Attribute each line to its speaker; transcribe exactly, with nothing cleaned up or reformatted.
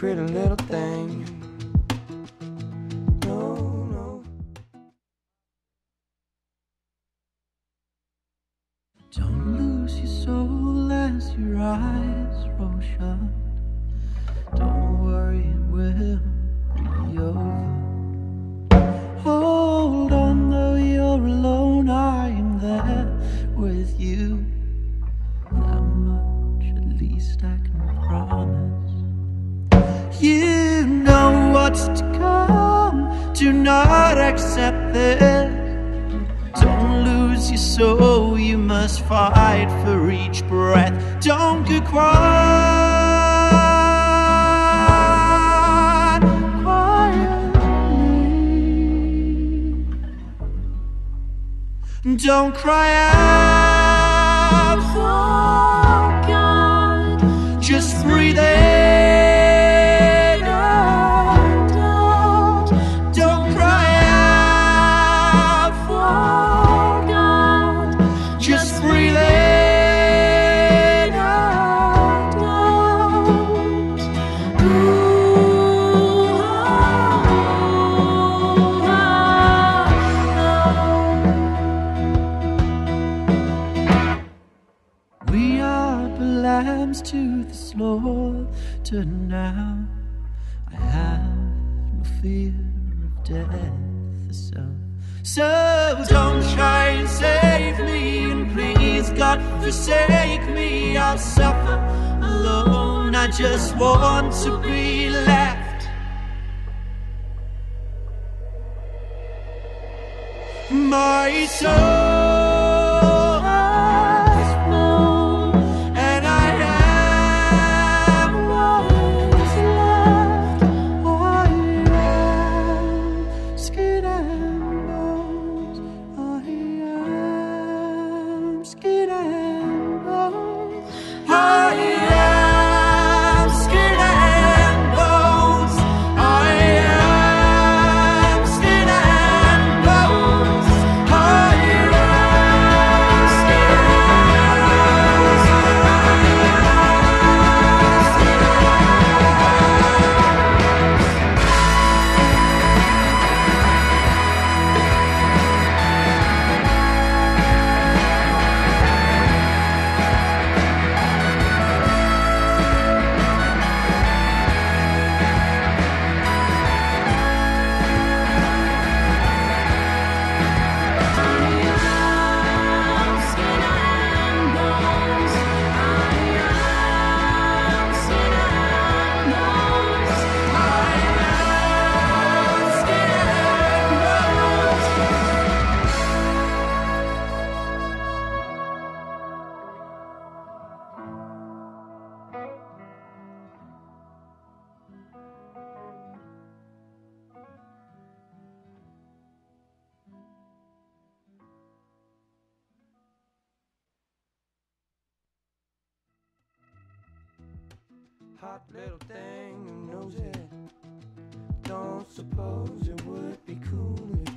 Speaker 1: pretty little thing. No, no.
Speaker 2: Don't lose your soul as your eyes roll shut. Don't worry, it will be over. Hold on, though you're alone, I am there with you. That much at least I can promise. You know what's to come. Do not accept this. Don't lose your soul. You must fight for each breath. Don't get quiet, quietly. Don't cry out for God. Just breathe in. Lambs to the slaughter now. I have no fear of death itself. So don't try and save me, and please God forsake me. I'll suffer alone. I just want to be left. My soul
Speaker 1: hot little thing who knows it. Don't suppose it would be cool if